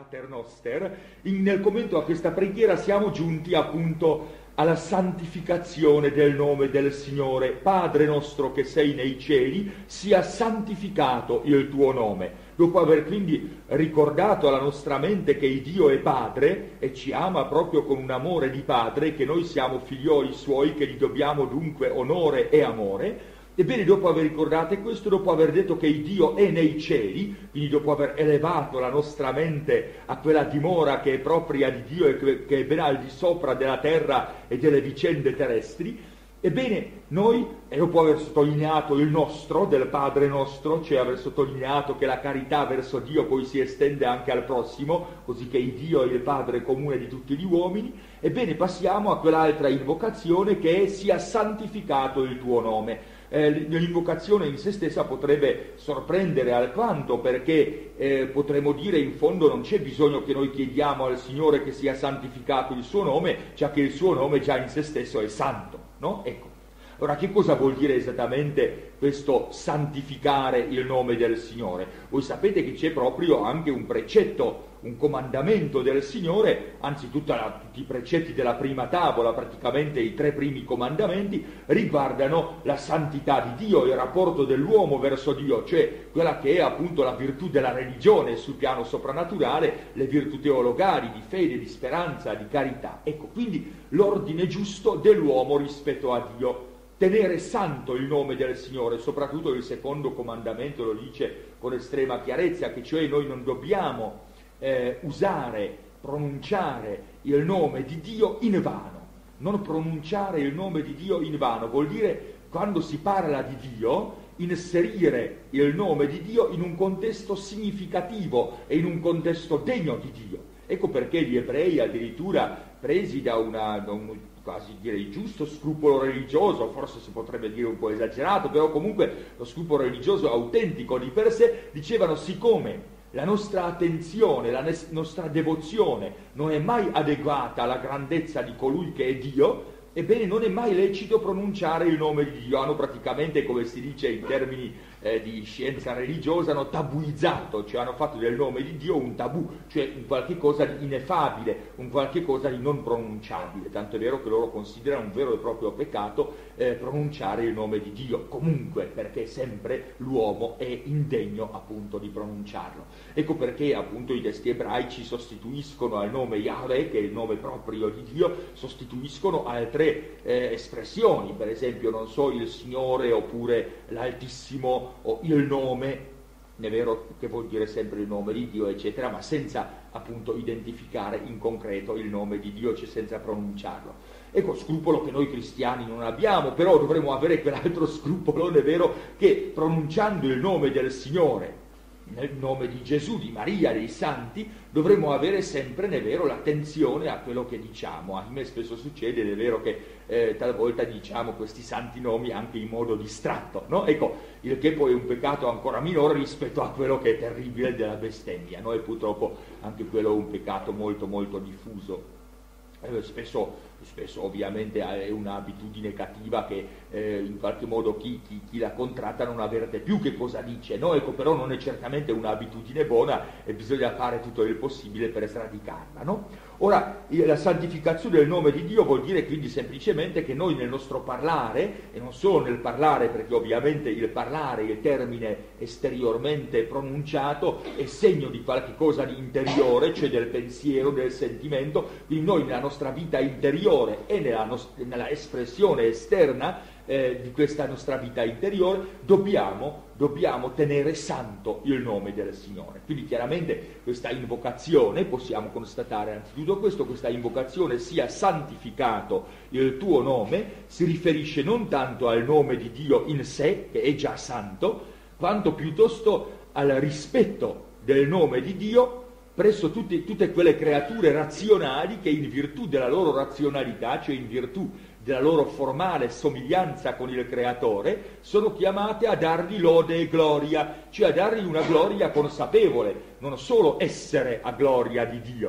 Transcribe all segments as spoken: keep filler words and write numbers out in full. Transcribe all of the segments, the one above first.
Pater Noster, in, nel commento a questa preghiera siamo giunti appunto alla santificazione del nome del Signore. Padre nostro che sei nei cieli, sia santificato il tuo nome. Dopo aver quindi ricordato alla nostra mente che Dio è Padre e ci ama proprio con un amore di Padre, che noi siamo figlioli Suoi, che gli dobbiamo dunque onore e amore, ebbene, dopo aver ricordato questo, dopo aver detto che Dio è nei cieli, quindi dopo aver elevato la nostra mente a quella dimora che è propria di Dio e che, che è ben al di sopra della terra e delle vicende terrestri, ebbene, noi, e dopo aver sottolineato il nostro, del Padre nostro, cioè aver sottolineato che la carità verso Dio poi si estende anche al prossimo, così che il Dio è il Padre comune di tutti gli uomini, ebbene passiamo a quell'altra invocazione che è sia santificato il tuo nome. Eh, l'invocazione in se stessa potrebbe sorprendere alquanto, perché eh, potremmo dire in fondo non c'è bisogno che noi chiediamo al Signore che sia santificato il suo nome, già che il suo nome già in se stesso è santo, no? Ecco. Ora, che cosa vuol dire esattamente questo santificare il nome del Signore? Voi sapete che c'è proprio anche un precetto, un comandamento del Signore, anzi tutta la, tutti i precetti della prima tavola, praticamente i tre primi comandamenti, riguardano la santità di Dio, il rapporto dell'uomo verso Dio, cioè quella che è appunto la virtù della religione sul piano soprannaturale, le virtù teologali, di fede, di speranza, di carità. Ecco, quindi l'ordine giusto dell'uomo rispetto a Dio. Tenere santo il nome del Signore, soprattutto il secondo comandamento lo dice con estrema chiarezza, che cioè noi non dobbiamo eh, usare, pronunciare il nome di Dio in vano. Non pronunciare il nome di Dio in vano vuol dire, quando si parla di Dio, inserire il nome di Dio in un contesto significativo e in un contesto degno di Dio. Ecco perché gli ebrei, addirittura presi da, una, da un quasi direi giusto scrupolo religioso, forse si potrebbe dire un po' esagerato, però comunque lo scrupolo religioso autentico di per sé, dicevano: siccome la nostra attenzione, la nostra devozione non è mai adeguata alla grandezza di colui che è Dio, ebbene non è mai lecito pronunciare il nome di Dio. Hanno praticamente, come si dice in termini eh, di scienza religiosa, hanno tabuizzato, cioè hanno fatto del nome di Dio un tabù, cioè un qualche cosa di ineffabile, un qualche cosa di non pronunciabile, tanto è vero che loro considerano un vero e proprio peccato eh, pronunciare il nome di Dio, comunque, perché sempre l'uomo è indegno appunto di pronunciarlo. Ecco perché appunto i testi ebraici sostituiscono al nome Yahweh, che è il nome proprio di Dio, sostituiscono altre eh, espressioni, per esempio, non so, il Signore oppure l'Altissimo o il nome, è vero che vuol dire sempre il nome di Dio, eccetera, ma senza appunto identificare in concreto il nome di Dio, cioè senza pronunciarlo. Ecco, scrupolo che noi cristiani non abbiamo, però dovremmo avere quell'altro scrupolo, è vero, che pronunciando il nome del Signore, nel nome di Gesù, di Maria, dei santi, dovremmo avere sempre, è vero, l'attenzione a quello che diciamo. A me spesso succede, è vero, che eh, talvolta diciamo questi santi nomi anche in modo distratto, no? Ecco, il che poi è un peccato ancora minore rispetto a quello che è terribile della bestemmia, no? E purtroppo anche quello è un peccato molto molto diffuso. Eh, spesso, spesso ovviamente è un'abitudine cattiva che eh, in qualche modo chi, chi, chi l'ha contratta non avverte più che cosa dice, no? Ecco, però non è certamente un'abitudine buona e bisogna fare tutto il possibile per sradicarla, no? Ora, la santificazione del nome di Dio vuol dire quindi semplicemente che noi nel nostro parlare, e non solo nel parlare, perché ovviamente il parlare, il termine esteriormente pronunciato, è segno di qualche cosa di interiore, cioè del pensiero, del sentimento, quindi noi nella nostra vita interiore e nella, nost- nella espressione esterna eh, di questa nostra vita interiore dobbiamo, dobbiamo tenere santo il nome del Signore. Quindi chiaramente questa invocazione, possiamo constatare anzitutto questo, questa invocazione sia santificato il tuo nome, si riferisce non tanto al nome di Dio in sé, che è già santo, quanto piuttosto al rispetto del nome di Dio presso tutti, tutte quelle creature razionali che in virtù della loro razionalità, cioè in virtù della loro formale somiglianza con il Creatore, sono chiamate a dargli lode e gloria, cioè a dargli una gloria consapevole, non solo essere a gloria di Dio,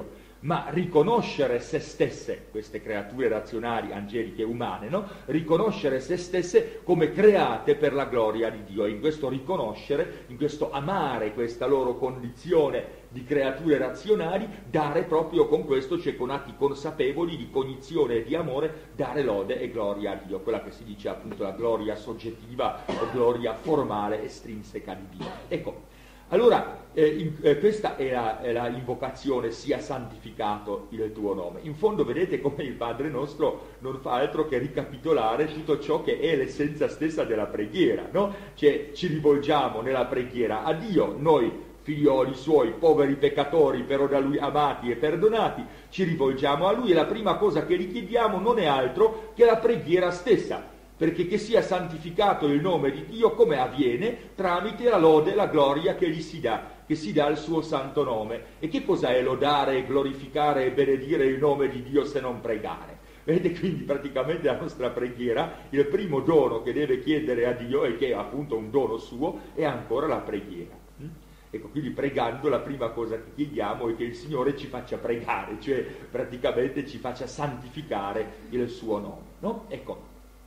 ma riconoscere se stesse, queste creature razionali, angeliche e umane, no? Riconoscere se stesse come create per la gloria di Dio. E in questo riconoscere, in questo amare questa loro condizione di creature razionali, dare proprio con questo, cioè con atti consapevoli di cognizione e di amore, dare lode e gloria a Dio, quella che si dice appunto la gloria soggettiva o gloria formale estrinseca di Dio. Ecco, allora eh, in, eh, questa è la, è la invocazione: sia santificato il tuo nome. In fondo vedete come il Padre nostro non fa altro che ricapitolare tutto ciò che è l'essenza stessa della preghiera, no? Cioè ci rivolgiamo nella preghiera a Dio, noi figlioli suoi, poveri peccatori, però da Lui amati e perdonati, ci rivolgiamo a Lui e la prima cosa che gli chiediamo non è altro che la preghiera stessa, perché che sia santificato il nome di Dio come avviene tramite la lode e la gloria che gli si dà, che si dà al suo santo nome. E che cosa è lodare, glorificare e benedire il nome di Dio se non pregare? Vedete, quindi praticamente la nostra preghiera, il primo dono che deve chiedere a Dio, e che è appunto un dono suo, è ancora la preghiera. Ecco, quindi pregando la prima cosa che chiediamo è che il Signore ci faccia pregare, cioè praticamente ci faccia santificare il suo nome, no? Ecco.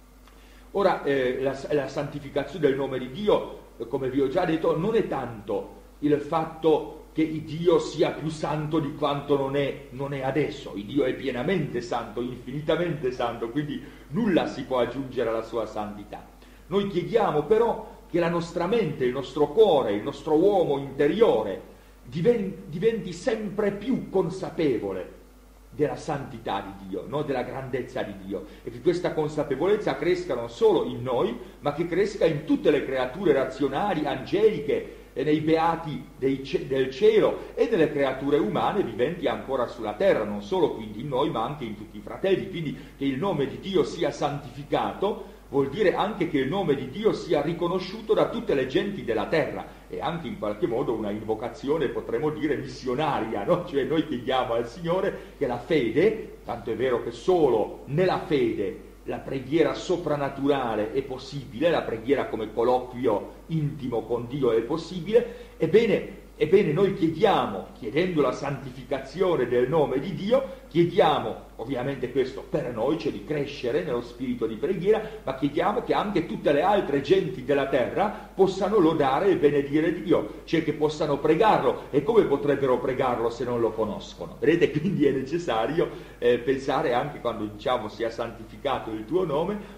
Ora, eh, la, la santificazione del nome di Dio, eh, come vi ho già detto, non è tanto il fatto che Dio sia più santo di quanto non è, non è adesso. Il Dio è pienamente santo, infinitamente santo, quindi nulla si può aggiungere alla sua santità. Noi chiediamo però che la nostra mente, il nostro cuore, il nostro uomo interiore diventi, diventi sempre più consapevole della santità di Dio, no? Della grandezza di Dio, e che questa consapevolezza cresca non solo in noi, ma che cresca in tutte le creature razionali, angeliche, e nei beati dei, del cielo e nelle creature umane viventi ancora sulla terra, non solo quindi in noi, ma anche in tutti i fratelli. Quindi che il nome di Dio sia santificato vuol dire anche che il nome di Dio sia riconosciuto da tutte le genti della terra, e anche in qualche modo una invocazione, potremmo dire, missionaria, no? Cioè noi chiediamo al Signore che la fede, tanto è vero che solo nella fede la preghiera soprannaturale è possibile, la preghiera come colloquio intimo con Dio è possibile, ebbene, ebbene noi chiediamo, chiedendo la santificazione del nome di Dio, chiediamo, ovviamente questo per noi, cioè di crescere nello spirito di preghiera, ma chiediamo che anche tutte le altre genti della terra possano lodare e benedire Dio, cioè che possano pregarlo. E come potrebbero pregarlo se non lo conoscono? Vedete, quindi è necessario eh, pensare, anche quando diciamo sia santificato il tuo nome,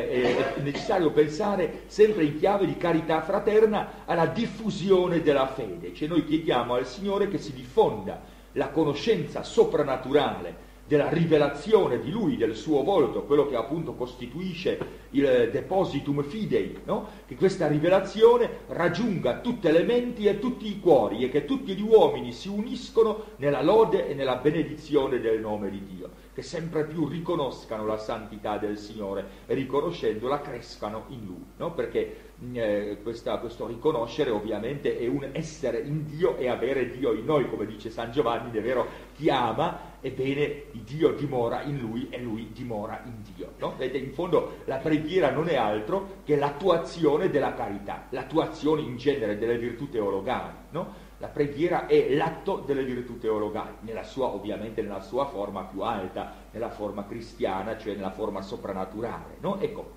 è necessario pensare sempre in chiave di carità fraterna alla diffusione della fede. Cioè noi chiediamo al Signore che si diffonda la conoscenza soprannaturale della rivelazione di Lui, del suo volto, quello che appunto costituisce il depositum fidei, no? Che questa rivelazione raggiunga tutte le menti e tutti i cuori, e che tutti gli uomini si uniscono nella lode e nella benedizione del nome di Dio, che sempre più riconoscano la santità del Signore e riconoscendola crescano in Lui, no? Perché eh, questa, questo riconoscere ovviamente è un essere in Dio e avere Dio in noi, come dice San Giovanni, è vero, chi ama, ebbene Dio dimora in lui e lui dimora in Dio, no? Vedete, in fondo la preghiera non è altro che l'attuazione della carità, l'attuazione in genere delle virtù teologali, no? La preghiera è l'atto delle virtù teologali, nella sua, ovviamente nella sua forma più alta, nella forma cristiana, cioè nella forma soprannaturale, no? Ecco,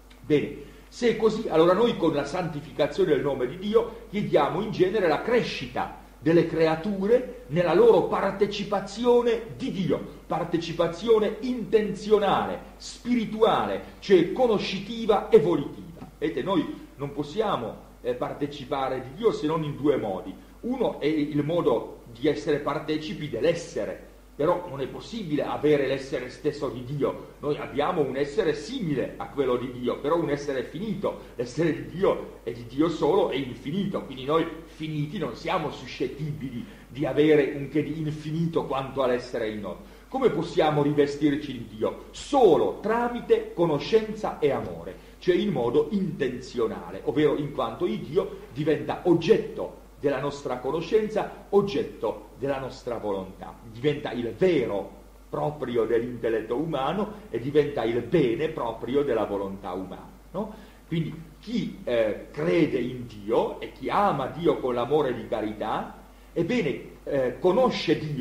bene, se è così, allora noi con la santificazione del nome di Dio chiediamo in genere la crescita delle creature nella loro partecipazione di Dio, partecipazione intenzionale, spirituale, cioè conoscitiva e volitiva. Vedete, noi non possiamo eh, partecipare di Dio se non in due modi. Uno è il modo di essere partecipi dell'essere, però non è possibile avere l'essere stesso di Dio. Noi abbiamo un essere simile a quello di Dio, però un essere finito. L'essere di Dio è di Dio solo e infinito, quindi noi finiti non siamo suscettibili di avere un che di infinito quanto all'essere in noi. Come possiamo rivestirci di Dio? Solo tramite conoscenza e amore, cioè in modo intenzionale, ovvero in quanto il Dio diventa oggetto della nostra conoscenza, oggetto della nostra volontà, diventa il vero proprio dell'intelletto umano e diventa il bene proprio della volontà umana, no? Quindi chi eh, crede in Dio e chi ama Dio con l'amore di carità, ebbene eh, conosce Dio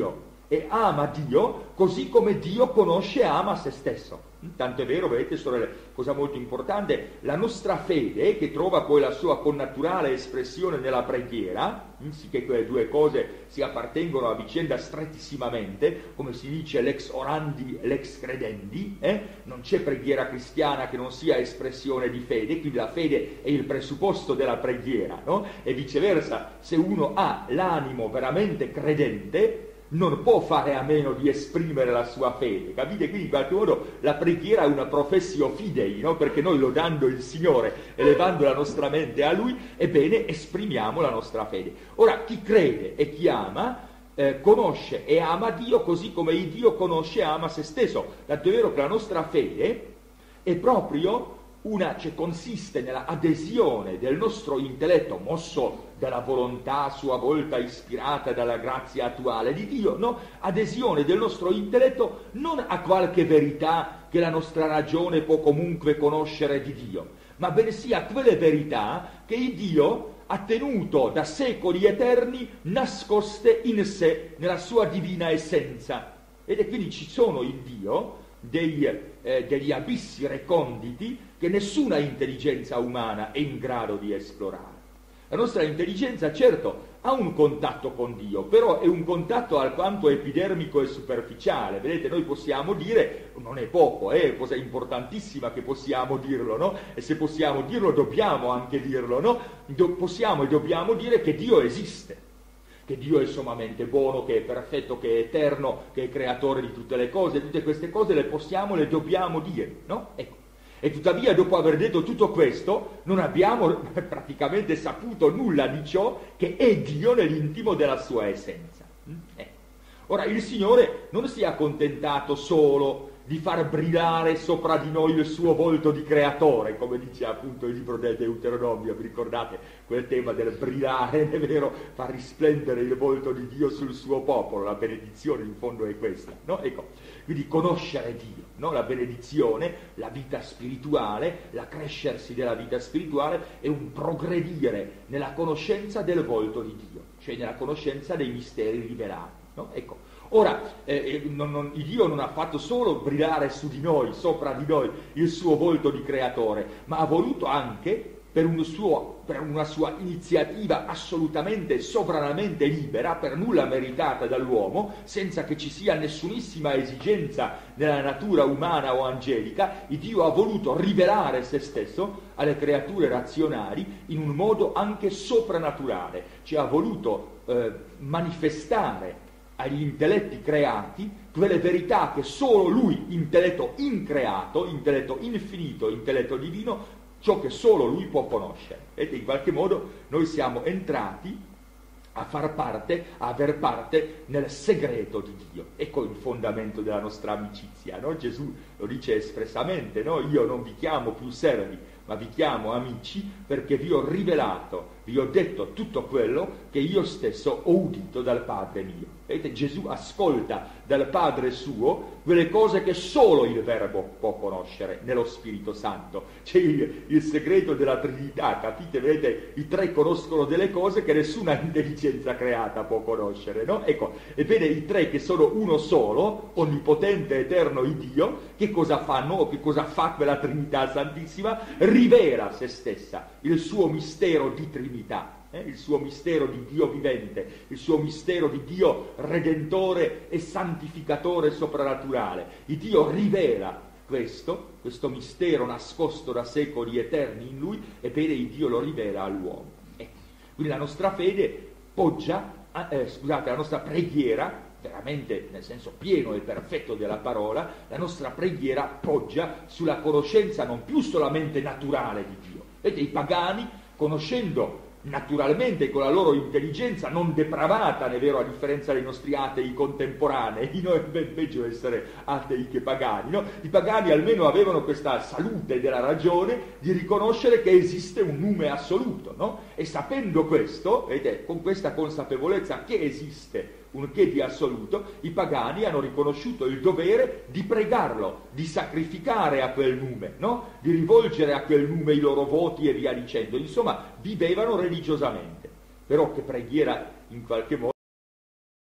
e ama Dio così come Dio conosce e ama se stesso. Tanto è vero, vedete sorelle, cosa molto importante, la nostra fede, che trova poi la sua connaturale espressione nella preghiera, sì che quelle due cose si appartengono a vicenda strettissimamente, come si dice lex orandi, lex credendi, eh? Non c'è preghiera cristiana che non sia espressione di fede, quindi la fede è il presupposto della preghiera, no? E viceversa, se uno ha l'animo veramente credente, non può fare a meno di esprimere la sua fede, capite? Quindi in qualche modo la preghiera è una professio fidei, no? Perché noi lodando il Signore, elevando la nostra mente a Lui, ebbene esprimiamo la nostra fede. Ora, chi crede e chi ama, eh, conosce e ama Dio così come il Dio conosce e ama se stesso. Tanto è vero che la nostra fede è proprio una, cioè consiste nella adesione del nostro intelletto, mosso dalla volontà a sua volta ispirata dalla grazia attuale di Dio, no? Adesione del nostro intelletto non a qualche verità che la nostra ragione può comunque conoscere di Dio, ma bensì a quelle verità che il Dio ha tenuto da secoli eterni nascoste in sé, nella sua divina essenza. Ed è quindi ci sono in Dio degli, eh, degli abissi reconditi che nessuna intelligenza umana è in grado di esplorare. La nostra intelligenza, certo, ha un contatto con Dio, però è un contatto alquanto epidermico e superficiale. Vedete, noi possiamo dire, non è poco, è cosa importantissima che possiamo dirlo, no? E se possiamo dirlo, dobbiamo anche dirlo, no? Do- possiamo e dobbiamo dire che Dio esiste, che Dio è sommamente buono, che è perfetto, che è eterno, che è creatore di tutte le cose. Tutte queste cose le possiamo, le dobbiamo dire, no? Ecco. E tuttavia, dopo aver detto tutto questo, non abbiamo praticamente saputo nulla di ciò che è Dio nell'intimo della sua essenza. Eh. Ora, il Signore non si è accontentato solo di far brillare sopra di noi il suo volto di creatore, come dice appunto il libro del Deuteronomio. Vi ricordate quel tema del brillare, è vero, far risplendere il volto di Dio sul suo popolo? La benedizione in fondo è questa, no? Ecco. Quindi conoscere Dio, no? La benedizione, la vita spirituale, l'accrescersi della vita spirituale è un progredire nella conoscenza del volto di Dio, cioè nella conoscenza dei misteri rivelati, no? Ecco. Ora, eh, non, non, il Dio non ha fatto solo brillare su di noi, sopra di noi, il suo volto di creatore, ma ha voluto anche, per, un suo, per una sua iniziativa assolutamente, sovranamente libera, per nulla meritata dall'uomo, senza che ci sia nessunissima esigenza nella natura umana o angelica, il Dio ha voluto rivelare se stesso alle creature razionali in un modo anche soprannaturale, cioè ha voluto eh, manifestare agli intelletti creati quelle verità che solo lui, intelletto increato, intelletto infinito, intelletto divino, ciò che solo lui può conoscere. E in qualche modo noi siamo entrati a far parte, a aver parte nel segreto di Dio. Ecco il fondamento della nostra amicizia, no? Gesù lo dice espressamente, no? Io non vi chiamo più servi, ma vi chiamo amici, perché vi ho rivelato, vi ho detto tutto quello che io stesso ho udito dal Padre mio. Vedete, Gesù ascolta dal Padre suo quelle cose che solo il Verbo può conoscere nello Spirito Santo. C'è il, il segreto della Trinità, capite? Vedete, i tre conoscono delle cose che nessuna intelligenza creata può conoscere, no? Ecco, ebbene i tre che sono uno solo, onnipotente, eterno il Dio, che cosa fanno o che cosa fa quella Trinità Santissima? Rivela se stessa, il suo mistero di Trinità. Eh, il suo mistero di Dio vivente, il suo mistero di Dio redentore e santificatore soprannaturale. Il Dio rivela questo, questo mistero nascosto da secoli eterni in lui, ebbene il Dio lo rivela all'uomo. Ecco. Quindi la nostra fede poggia, eh, scusate, la nostra preghiera, veramente nel senso pieno e perfetto della parola, la nostra preghiera poggia sulla conoscenza non più solamente naturale di Dio. Vedete, i pagani, conoscendo naturalmente con la loro intelligenza non depravata, è vero, a differenza dei nostri atei contemporanei, no? È ben peggio essere atei che pagani, no? I pagani almeno avevano questa salute della ragione di riconoscere che esiste un nume assoluto, no? E sapendo questo, vedete, con questa consapevolezza che esiste un che di assoluto, i pagani hanno riconosciuto il dovere di pregarlo, di sacrificare a quel nume, no? Di rivolgere a quel nume i loro voti e via dicendo. Insomma, vivevano religiosamente. Però che preghiera in qualche modo